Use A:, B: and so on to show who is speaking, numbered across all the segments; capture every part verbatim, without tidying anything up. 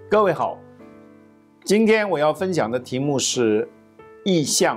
A: 各位好，今天我要分享的题目是意象。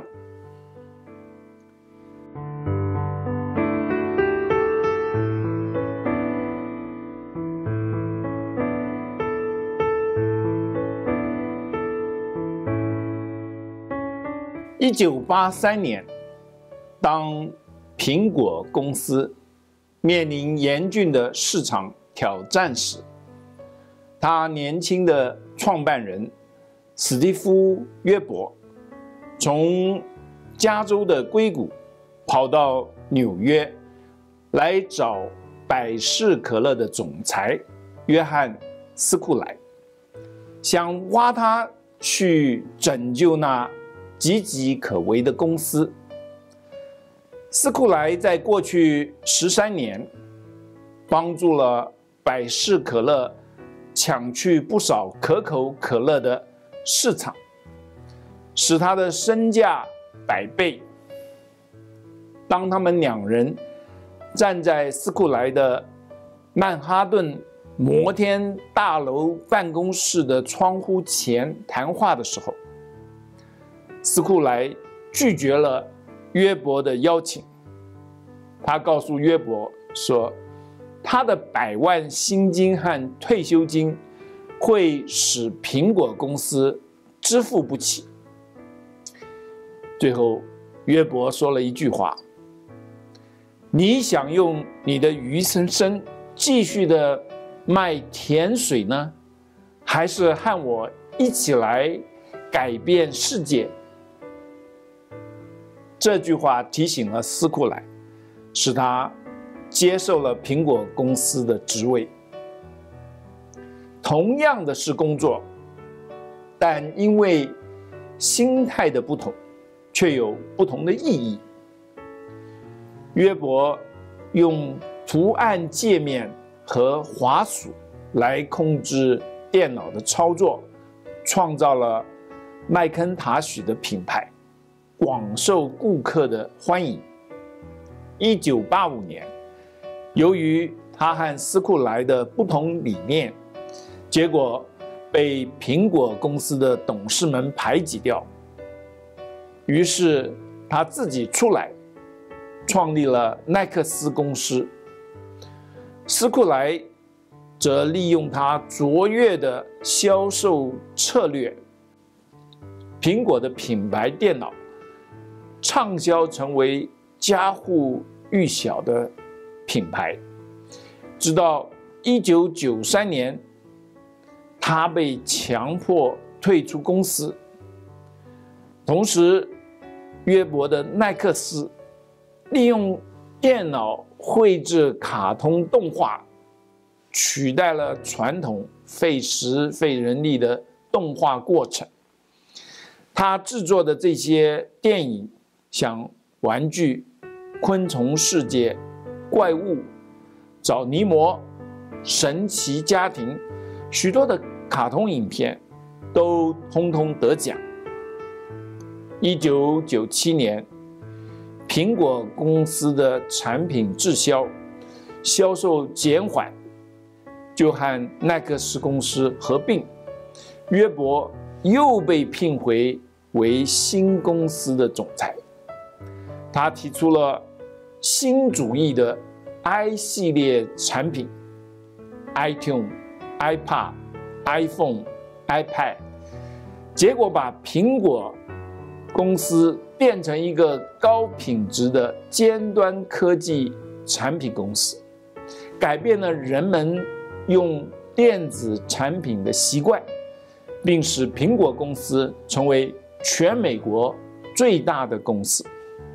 A: 一九八三年，当苹果公司面临严峻的市场挑战时，他年轻的创办人史蒂夫·约伯从加州的硅谷跑到纽约来找百事可乐的总裁约翰·斯库莱，想挖他去拯救那岌岌可危的公司。斯库莱在过去十三年帮助了百事可乐抢去不少可口可乐的市场，使他的身价百倍。当他们两人站在斯库莱的曼哈顿摩天大楼办公室的窗户前谈话的时候，斯库莱拒绝了约伯的邀请。他告诉约伯说，他的百万薪金和退休金会使苹果公司支付不起。最后，约伯说了一句话：你想用你的余生生继续的卖甜水呢，还是和我一起来改变世界？这句话提醒了斯库莱，使他接受了苹果公司的职位。同样的是工作，但因为心态的不同，却有不同的意义。约伯用图案界面和滑鼠来控制电脑的操作，创造了麦肯塔许的品牌，广受顾客的欢迎。一九八五年，由于他和斯库莱的不同理念，结果被苹果公司的董事们排挤掉。于是他自己出来，创立了耐克斯公司。斯库莱则利用他卓越的销售策略，苹果的品牌电脑畅销成为家喻户晓的品牌。直到一九九三年，他被强迫退出公司。同时，约伯的耐克斯利用电脑绘制卡通动画，取代了传统费时费人力的动画过程。他制作的这些电影，像玩具、昆虫世界、怪物、找尼摩、神奇家庭，许多的卡通影片都通通得奖。一九九七年，苹果公司的产品滞销，销售减缓，就和耐克斯公司合并。约伯又被聘回为新公司的总裁。他提出了新主义的 i 系列产品 ，iTunes、iPad、iPhone、iPad， 结果把苹果公司变成一个高品质的尖端科技产品公司，改变了人们用电子产品的习惯，并使苹果公司成为全美国最大的公司。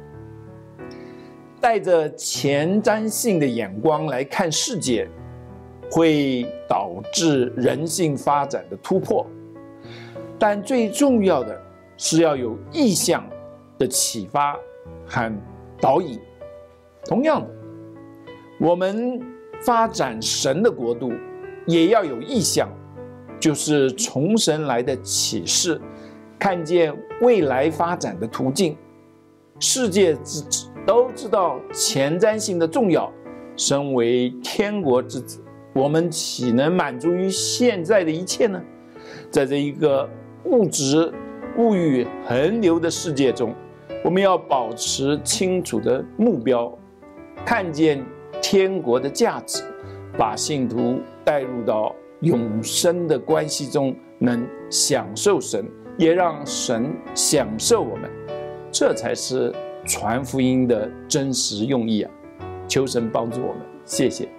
A: 带着前瞻性的眼光来看世界，会导致人性发展的突破，但最重要的是要有意向的启发和导引。同样的，我们发展神的国度也要有意向，就是从神来的启示，看见未来发展的途径。世界都知道前瞻性的重要，身为天国之子，我们岂能满足于现在的一切呢？ 在这一个物质物欲横流的世界中，我们要保持清楚的目标，看见天国的价值，把信徒带入到永生的关系中，能享受神，也让神享受我们，这才是传福音的真实用意啊！求神帮助我们，谢谢。